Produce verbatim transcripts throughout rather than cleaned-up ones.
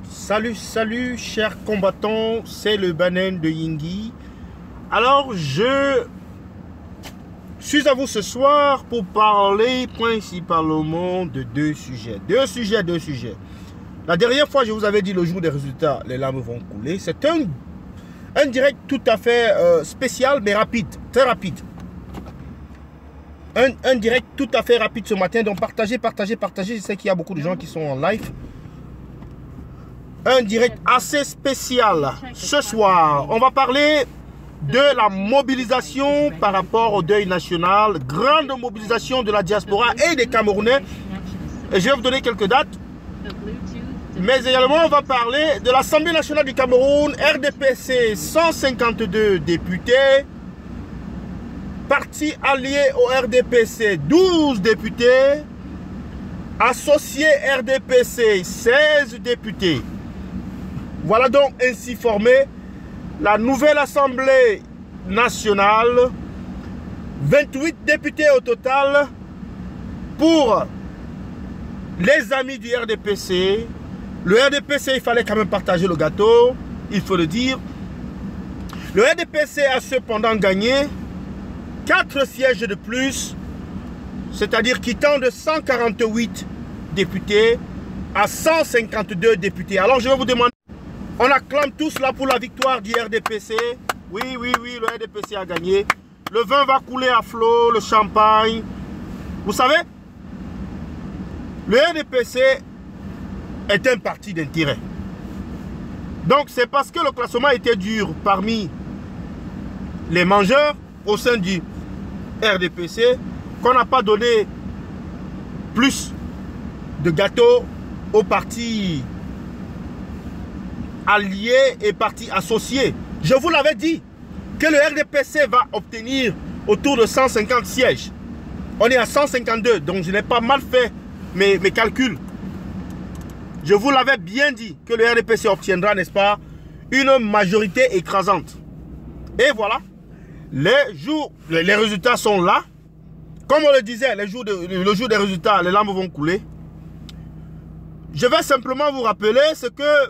Salut, salut, chers combattants, c'est le Banen de Yingui. Alors, je suis à vous ce soir pour parler principalement de deux sujets. Deux sujets, deux sujets. La dernière fois, je vous avais dit le jour des résultats, les larmes vont couler. C'est un, un direct tout à fait euh, spécial, mais rapide, très rapide. Un, un direct tout à fait rapide ce matin. Donc, partagez, partagez, partagez. Je sais qu'il y a beaucoup de gens qui sont en live. Un direct assez spécial. Ce soir, on va parler de la mobilisation par rapport au deuil national. Grande mobilisation de la diaspora et des Camerounais. Et je vais vous donner quelques dates. Mais également, on va parler de l'Assemblée nationale du Cameroun. R D P C, cent cinquante-deux députés. Parti allié au R D P C, douze députés. Associé R D P C, seize députés. Voilà donc ainsi formé la nouvelle Assemblée nationale. vingt-huit députés au total pour les amis du R D P C. Le R D P C, il fallait quand même partager le gâteau, il faut le dire. Le R D P C a cependant gagné quatre sièges de plus, c'est-à-dire quittant de cent quarante-huit députés à cent cinquante-deux députés. Alors je vais vous demander, on acclame tous là pour la victoire du R D P C. Oui, oui, oui, le R D P C a gagné. Le vin va couler à flot, le champagne. Vous savez, le R D P C est un parti d'intérêt. Donc c'est parce que le classement était dur parmi les mangeurs au sein du R D P C qu'on n'a pas donné plus de gâteaux aux partis alliés et partis associés. Je vous l'avais dit que le R D P C va obtenir autour de cent cinquante sièges. On est à cent cinquante-deux, donc je n'ai pas mal fait mes, mes calculs. Je vous l'avais bien dit que le R D P C obtiendra, n'est-ce pas, une majorité écrasante. Et voilà, les jours, les, les résultats sont là. Comme on le disait, les jours de, le jour des résultats, les larmes vont couler. Je vais simplement vous rappeler ce que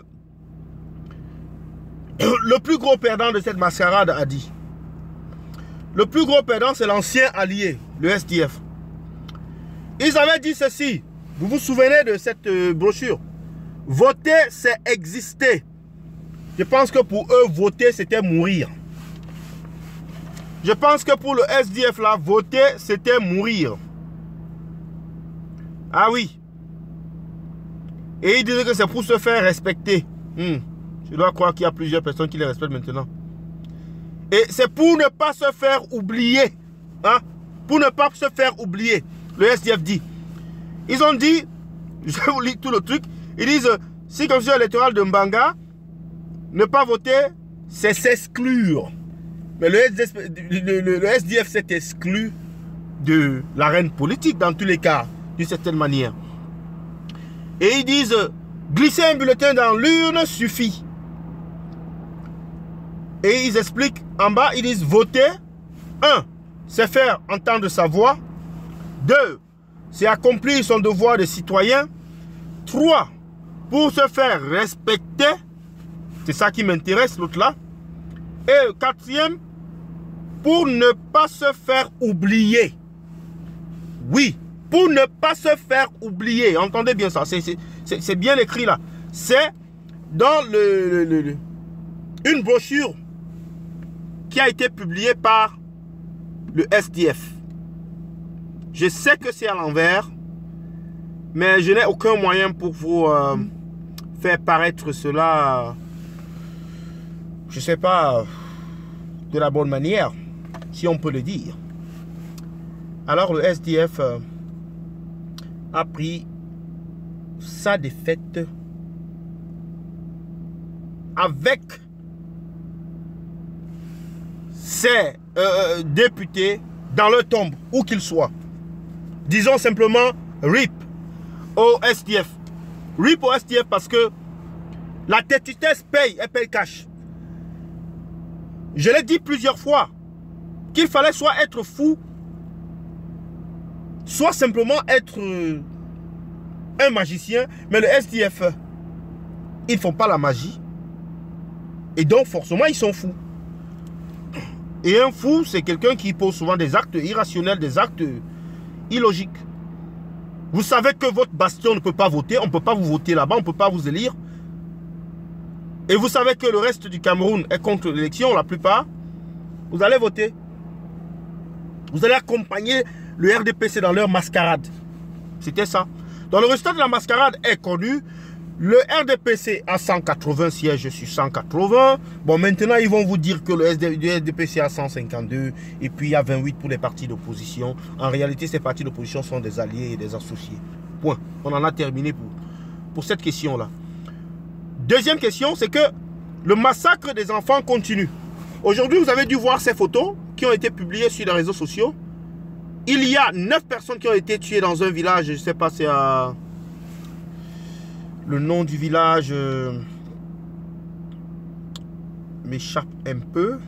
le plus gros perdant de cette mascarade a dit. Le plus gros perdant, c'est l'ancien allié, le S D F. Ils avaient dit ceci. Vous vous souvenez de cette euh, brochure? Voter, c'est exister. Je pense que pour eux, voter, c'était mourir. Je pense que pour le S D F, là, voter, c'était mourir. Ah oui. Et ils disaient que c'est pour se faire respecter. Hmm. Je dois croire qu'il y a plusieurs personnes qui les respectent maintenant. Et c'est pour ne pas se faire oublier. Hein? Pour ne pas se faire oublier. Le S D F dit. Ils ont dit, je vous lis tout le truc. Ils disent, si comme électoral de Mbanga, ne pas voter, c'est s'exclure. Mais le, le, le, le S D F s'est exclu de l'arène politique dans tous les cas, d'une certaine manière. Et ils disent, glisser un bulletin dans l'urne suffit. Et ils expliquent en bas, ils disent voter. Un, c'est faire entendre sa voix. Deux, c'est accomplir son devoir de citoyen. Trois, pour se faire respecter. C'est ça qui m'intéresse, l'autre là. Et quatrième, pour ne pas se faire oublier. Oui, pour ne pas se faire oublier. Entendez bien ça, c'est bien écrit là. C'est dans le, le, le, le, une brochure qui a été publiée par le S D F. Je sais que c'est à l'envers, mais je n'ai aucun moyen pour vous euh, faire paraître cela, je ne sais pas, de la bonne manière, si on peut le dire. Alors le S D F euh, a pris sa défaite avec ses euh, députés dans leur tombe, où qu'ils soient. Disons simplement R I P au S D F. R I P au S D F parce que la têtitesse paye, elle paye cash. Je l'ai dit plusieurs fois qu'il fallait soit être fou, soit simplement être un magicien, mais le S D F Ils ne font pas la magie. Et donc, forcément, ils sont fous. Et un fou, c'est quelqu'un qui pose souvent des actes irrationnels, des actes illogiques. Vous savez que votre bastion ne peut pas voter. On ne peut pas vous voter là-bas. On ne peut pas vous élire. Et vous savez que le reste du Cameroun est contre l'élection, la plupart. Vous allez voter. Vous allez accompagner le R D P C dans leur mascarade. C'était ça. Donc le résultat de la mascarade est connu. Le R D P C a cent quatre-vingts sièges sur cent quatre-vingts. Bon, maintenant, ils vont vous dire que le R D P C a cent cinquante-deux. Et puis, il y a vingt-huit pour les partis d'opposition. En réalité, ces partis d'opposition sont des alliés et des associés. Point. On en a terminé pour, pour cette question-là. Deuxième question, c'est que le massacre des enfants continue. Aujourd'hui, vous avez dû voir ces photos qui ont été publiées sur les réseaux sociaux. Il y a neuf personnes qui ont été tuées dans un village. Je ne sais pas, c'est à... Le nom du village euh, m'échappe un peu.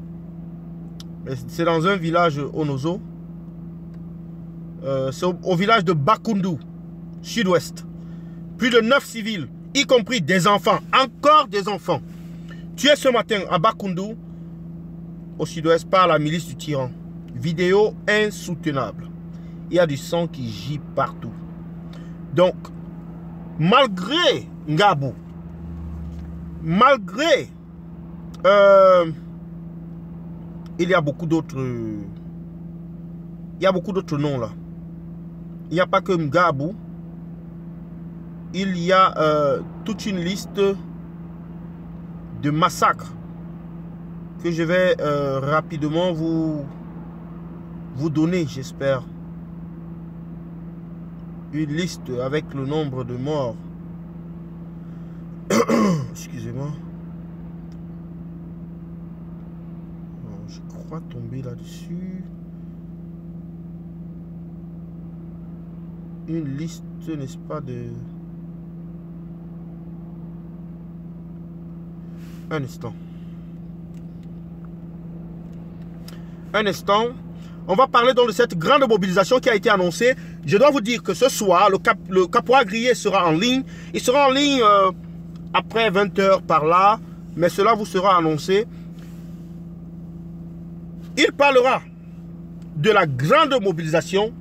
C'est dans un village au Nozo. Euh, c'est au, au village de Bakundu, sud-ouest. Plus de neuf civils, y compris des enfants, encore des enfants, tués ce matin à Bakundu, au sud-ouest, par la milice du tyran. Vidéo insoutenable. Il y a du sang qui gît partout. Donc, malgré Ngabou, malgré, euh, il y a beaucoup d'autres, il y a beaucoup d'autres noms là. Il n'y a pas que Ngabou, il y a euh, toute une liste de massacres que je vais euh, rapidement vous, vous donner, j'espère. Une liste avec le nombre de morts. Excusez-moi. Je crois tomber là-dessus. Une liste, n'est-ce pas, de... Un instant. Un instant. On va parler donc de cette grande mobilisation qui a été annoncée. Je dois vous dire que ce soir, le, cap, le caporal grillé sera en ligne. Il sera en ligne euh, après vingt heures par là. Mais cela vous sera annoncé. Il parlera de la grande mobilisation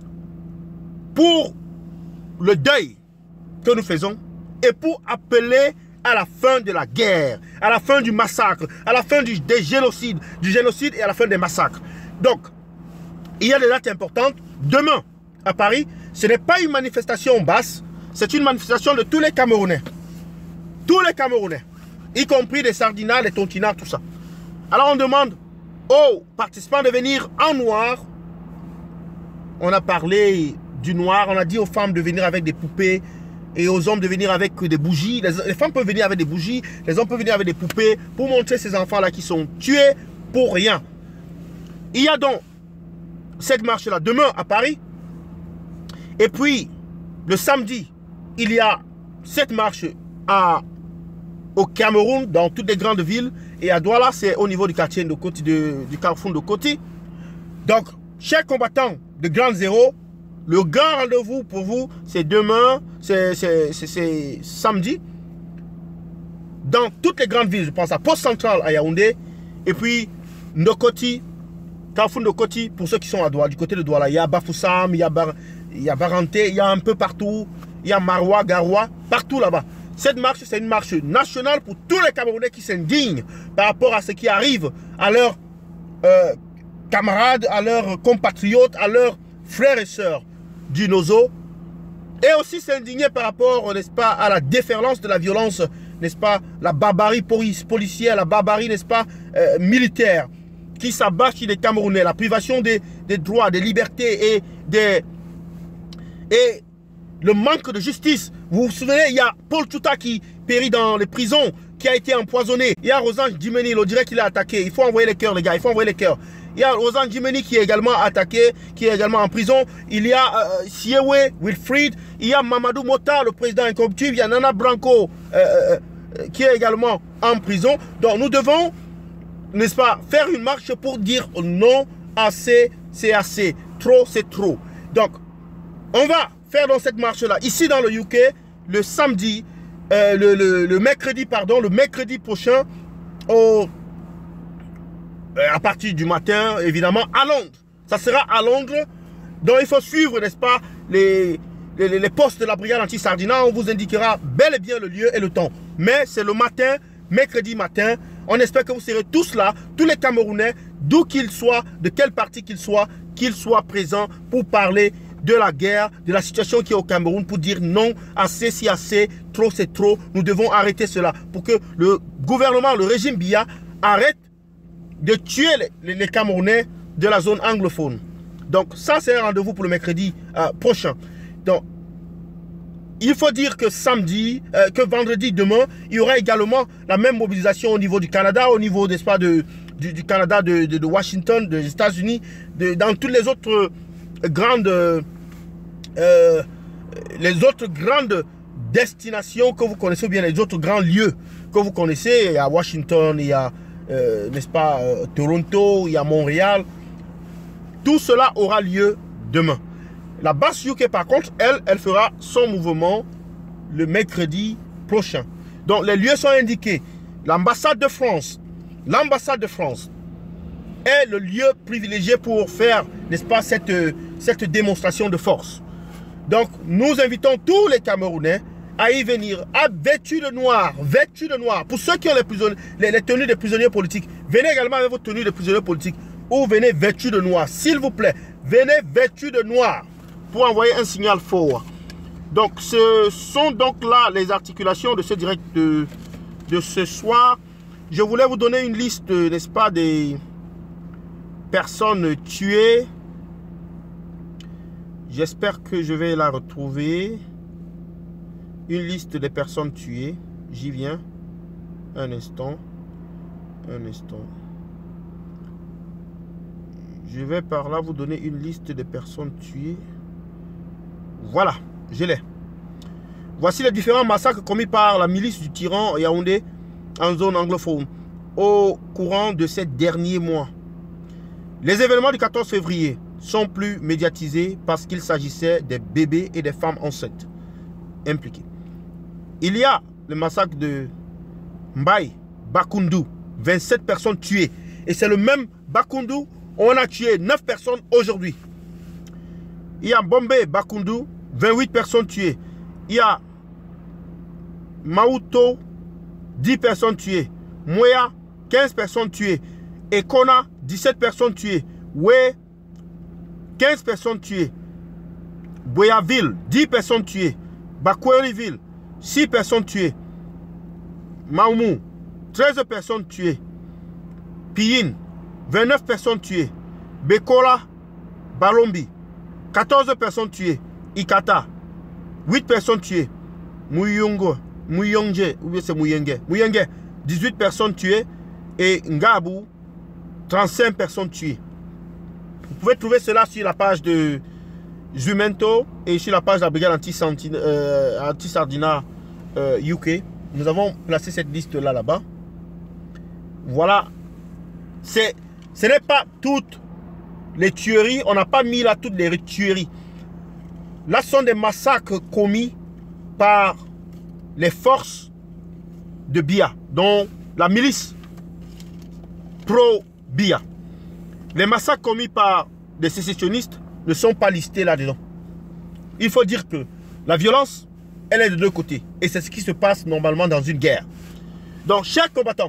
pour le deuil que nous faisons et pour appeler à la fin de la guerre, à la fin du massacre, à la fin du, des génocides, du génocide et à la fin des massacres. Donc, il y a des dates importantes. Demain, à Paris, ce n'est pas une manifestation basse, c'est une manifestation de tous les Camerounais. Tous les Camerounais, y compris les sardinats, les tontinards, tout ça. Alors on demande aux participants de venir en noir. On a parlé du noir, on a dit aux femmes de venir avec des poupées et aux hommes de venir avec des bougies. Les, les femmes peuvent venir avec des bougies, les hommes peuvent venir avec des poupées pour montrer ces enfants-là qui sont tués pour rien. Il y a donc cette marche-là demain à Paris. Et puis, le samedi, il y a cette marche à, au Cameroun, dans toutes les grandes villes. Et à Douala, c'est au niveau du quartier de Koti, de, du carrefour de Koti. Donc, chers combattants de Grand Zéro, le grand rendez-vous pour vous, c'est demain, c'est samedi. Dans toutes les grandes villes, je pense à Poste Central à Yaoundé. Et puis, Ndokoti, Carrefour de Koti, pour ceux qui sont à Douala, du côté de Douala. Il y a Bafoussam, il y a, Bar, il y a Baranté, il y a un peu partout. Il y a Maroua, Garoua, partout là-bas. Cette marche, c'est une marche nationale pour tous les Camerounais qui s'indignent par rapport à ce qui arrive à leurs euh, camarades, à leurs compatriotes, à leurs frères et sœurs du Nozo. Et aussi s'indigner par rapport, n'est-ce pas, à la déferlance de la violence, n'est-ce pas, la barbarie policière, la barbarie, n'est-ce pas, euh, militaire, qui s'abat sur les Camerounais, la privation des, des droits, des libertés et des... Et le manque de justice. Vous vous souvenez, il y a Paul Touta qui périt dans les prisons, qui a été empoisonné. Il y a Rosange Djimeni, on dirait qu'il a attaqué. Il faut envoyer les cœurs, les gars, il faut envoyer les cœurs. Il y a Rosange Djimeni qui est également attaqué, qui est également en prison. Il y a euh, Siewe Wilfried. Il y a Mamadou Mota, le président incorruptible. Il y a Nana Branco, euh, euh, qui est également en prison. Donc nous devons, n'est-ce pas, faire une marche pour dire non, assez, c'est assez. Trop, c'est trop. Donc, on va faire dans cette marche-là, ici dans le U K, le samedi, euh, le, le, le mercredi, pardon, le mercredi prochain, au, euh, à partir du matin, évidemment, à Londres. Ça sera à Londres. Donc, il faut suivre, n'est-ce pas, les, les, les postes de la brigade anti-Sardina. On vous indiquera bel et bien le lieu et le temps. Mais c'est le matin, mercredi matin. On espère que vous serez tous là, tous les Camerounais, d'où qu'ils soient, de quel parti qu'ils soient, qu'ils soient présents pour parler de la guerre, de la situation qui est au Cameroun, pour dire non, assez si assez, trop c'est trop. Nous devons arrêter cela pour que le gouvernement, le régime Biya, arrête de tuer les, les, les Camerounais de la zone anglophone. Donc ça, c'est un rendez-vous pour le mercredi euh, prochain. Donc, il faut dire que samedi, euh, que vendredi, demain, il y aura également la même mobilisation au niveau du Canada, au niveau, n'est-ce pas, de, du, du Canada, de, de, de Washington, des États-Unis, de, dans toutes les autres euh, grandes, euh, les autres grandes destinations que vous connaissez, ou bien les autres grands lieux que vous connaissez. Il y a Washington, il y a, euh, n'est-ce pas, euh, Toronto, il y a Montréal. Tout cela aura lieu demain. La base U K, par contre, elle, elle fera son mouvement le mercredi prochain. Donc, les lieux sont indiqués. L'ambassade de France, l'ambassade de France est le lieu privilégié pour faire, n'est-ce pas, cette, cette démonstration de force. Donc, nous invitons tous les Camerounais à y venir, à vêtus de noir, vêtus de noir. Pour ceux qui ont les, les, les tenues des prisonniers politiques, venez également avec vos tenues de prisonniers politiques ou venez vêtus de noir. S'il vous plaît, venez vêtus de noir pour envoyer un signal fort. Donc, ce sont donc là les articulations de ce direct de, de ce soir. Je voulais vous donner une liste, n'est-ce pas, des personnes tuées. J'espère que je vais la retrouver. Une liste des personnes tuées. J'y viens. Un instant. Un instant. Je vais par là vous donner une liste des personnes tuées. Voilà, je l'ai. Voici les différents massacres commis par la milice du tyran Yaoundé en zone anglophone au courant de ces derniers mois. Les événements du quatorze février sont plus médiatisés parce qu'il s'agissait des bébés et des femmes enceintes impliqués. Il y a le massacre de Mbaye Bakoundou, vingt-sept personnes tuées. Et c'est le même Bakoundou, on a tué neuf personnes aujourd'hui. Il y a Bombé Bakoundou, vingt-huit personnes tuées. Il y a Maouto, dix personnes tuées. Moya, quinze personnes tuées. Ekona, dix-sept personnes tuées. Oué, quinze personnes tuées. Boyaville, dix personnes tuées. Bakweliville, six personnes tuées. Maoumou, treize personnes tuées. Piyin, vingt-neuf personnes tuées. Bekola, Balombi, quatorze personnes tuées. Ikata, huit personnes tuées. Mouyongo, Mouyongé, ou bien c'est Mouyenge. Mouyenge, dix-huit personnes tuées. Et Ngabou, trente-cinq personnes tuées. Vous pouvez trouver cela sur la page de Jumento et sur la page de la brigade anti-Sardina euh, anti euh, U K. Nous avons placé cette liste-là là-bas. Voilà. Ce n'est pas toutes les tueries. On n'a pas mis là toutes les tueries. Là, ce sont des massacres commis par les forces de Biya, dont la milice pro-Biya. Les massacres commis par des sécessionnistes ne sont pas listés là-dedans. Il faut dire que la violence, elle est de deux côtés. Et c'est ce qui se passe normalement dans une guerre. Donc, chers combattants,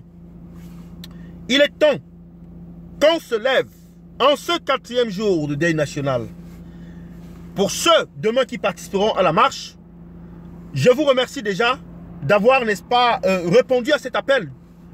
il est temps qu'on se lève en ce quatrième jour de deuil national. Pour ceux demain qui participeront à la marche, je vous remercie déjà d'avoir, n'est-ce pas, euh, répondu à cet appel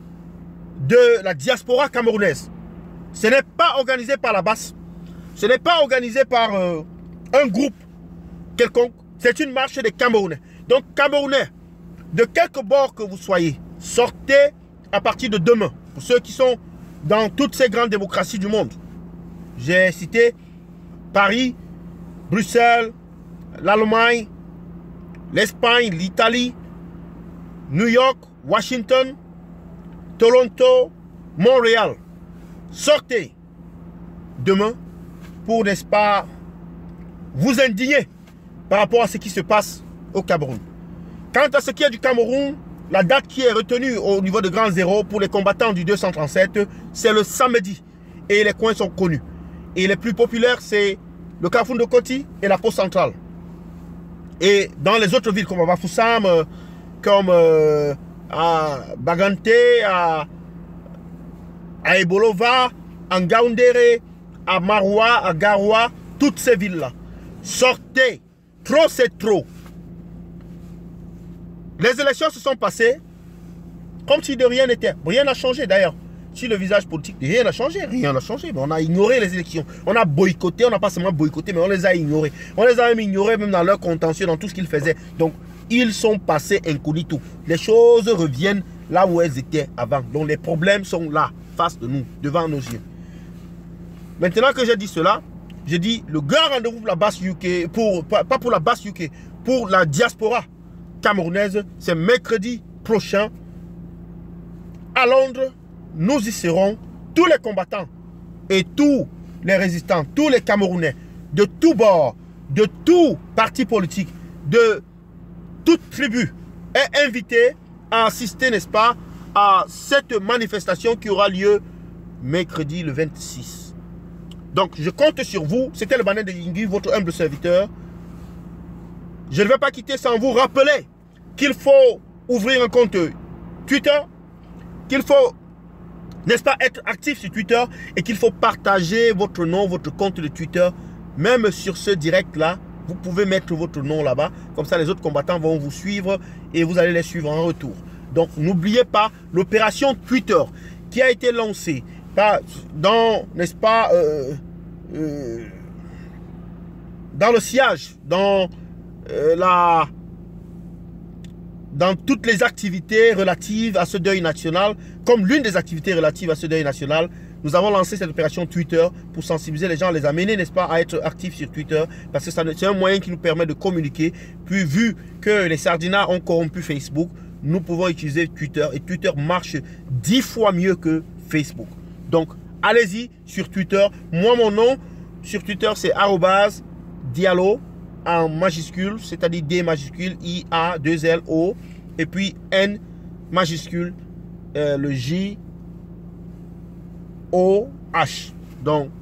de la diaspora camerounaise. Ce n'est pas organisé par la basse. Ce n'est pas organisé par euh, un groupe quelconque. C'est une marche des Camerounais. Donc, Camerounais, de quelque bord que vous soyez, sortez à partir de demain. Pour ceux qui sont dans toutes ces grandes démocraties du monde. J'ai cité Paris, Bruxelles, l'Allemagne, l'Espagne, l'Italie, New York, Washington, Toronto, Montréal. Sortez demain pour, n'est-ce pas, vous indigner par rapport à ce qui se passe au Cameroun. Quant à ce qui est du Cameroun, la date qui est retenue au niveau de Grand Zéro pour les combattants du deux cent trente-sept, c'est le samedi. Et les coins sont connus. Et les plus populaires, c'est le Carrefour de Koti et la Poste Centrale. Et dans les autres villes comme à Bafoussam, comme euh, à Bagante, à, à Ebolova, à Ngaoundéré, à Maroua, à Garoua, toutes ces villes-là. Sortez. Trop, c'est trop. Les élections se sont passées comme si de rien n'était. Rien n'a changé d'ailleurs. Si le visage politique, rien n'a changé. Rien n'a changé. Mais on a ignoré les élections. On a boycotté. On n'a pas seulement boycotté, mais on les a ignorés. On les a même ignorés, même dans leur contentieux, dans tout ce qu'ils faisaient. Donc, ils sont passés incognito. Les choses reviennent là où elles étaient avant. Donc, les problèmes sont là, face de nous, devant nos yeux. Maintenant que j'ai dit cela, j'ai dit le grand rendez-vous pour la basse U K, pour, pas, pas pour la basse U K, pour la diaspora camerounaise, c'est mercredi prochain à Londres. Nous y serons, tous les combattants et tous les résistants, tous les Camerounais, de tous bords, de tout parti politique, de toute tribu, est invité à assister, n'est-ce pas, à cette manifestation qui aura lieu mercredi le vingt-six. Donc, je compte sur vous. C'était le Banin de Yingui, votre humble serviteur. Je ne vais pas quitter sans vous rappeler qu'il faut ouvrir un compte Twitter, qu'il faut, n'est-ce pas, être actif sur Twitter et qu'il faut partager votre nom, votre compte de Twitter. Même sur ce direct-là, vous pouvez mettre votre nom là-bas. Comme ça, les autres combattants vont vous suivre et vous allez les suivre en retour. Donc, n'oubliez pas l'opération Twitter qui a été lancée par, dans, n'est-ce pas, euh, euh, dans le sillage, dans euh, la... dans toutes les activités relatives à ce deuil national, comme l'une des activités relatives à ce deuil national, nous avons lancé cette opération Twitter pour sensibiliser les gens, les amener, n'est-ce pas, à être actifs sur Twitter, parce que c'est un moyen qui nous permet de communiquer. Puis vu que les sardinats ont corrompu Facebook, nous pouvons utiliser Twitter, et Twitter marche dix fois mieux que Facebook. Donc, allez-y sur Twitter. Moi, mon nom sur Twitter, c'est arobase Diallo en majuscule, c'est-à-dire D majuscule, I A deux L O, et puis N majuscule, euh, le J O H. Donc,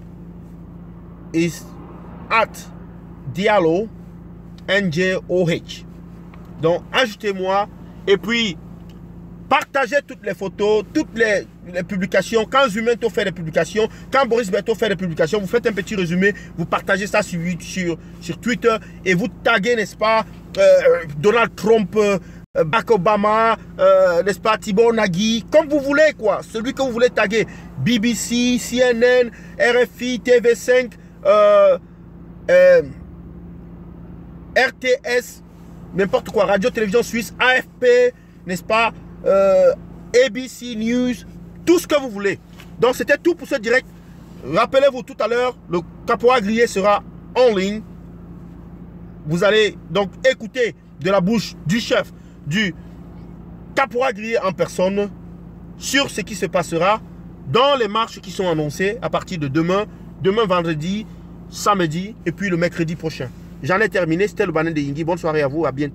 is at Diallo, N J O H. Donc, ajoutez-moi et puis partagez toutes les photos, toutes les, les publications. Quand Zumeto fait des publications, quand Boris Berthaud fait des publications, vous faites un petit résumé, vous partagez ça sur, sur, sur Twitter et vous taguez, n'est-ce pas, euh, Donald Trump, euh, Barack Obama, euh, n'est-ce pas, Tibor Nagui, comme vous voulez, quoi. Celui que vous voulez taguer. B B C, C N N, R F I, T V cinq, euh, euh, R T S, n'importe quoi, Radio-Télévision Suisse, A F P, n'est-ce pas, euh, A B C News, tout ce que vous voulez. Donc, c'était tout pour ce direct. Rappelez-vous tout à l'heure, le Caporal grillé sera en ligne. Vous allez donc écouter de la bouche du chef du Caporal grillé en personne sur ce qui se passera dans les marches qui sont annoncées à partir de demain, demain vendredi, samedi et puis le mercredi prochain. J'en ai terminé, c'était le Banin de Yingui. Bonne soirée à vous, à bientôt.